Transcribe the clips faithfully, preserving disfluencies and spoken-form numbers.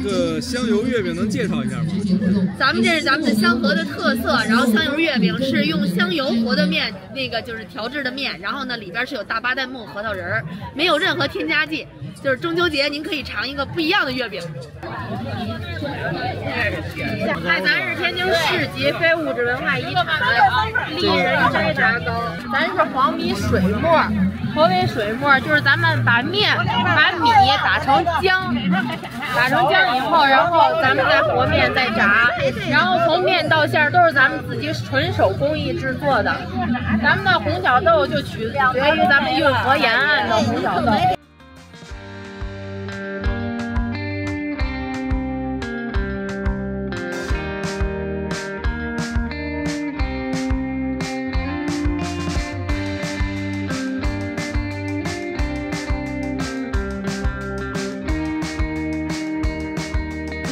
个香油月饼能介绍一下吗？ 咱们这是咱们的香河的特色，然后香油月饼是用香油和的面，那个就是调制的面，然后呢里边是有大巴旦木、核桃仁儿，没有任何添加剂。就是中秋节您可以尝一个不一样的月饼。哎，咱是天津市级非物质文化遗产丽人斋炸糕，咱是黄米水沫。何为水沫？就是咱们把面把米打成浆，打成浆以后，然后咱们再和面再炸，然后从面到馅儿都是咱们自己纯手工艺制作的。咱们的红小豆就取决于咱们运河沿岸的红小豆。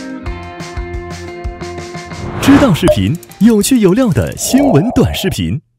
知道视频，有趣有料的新闻短视频。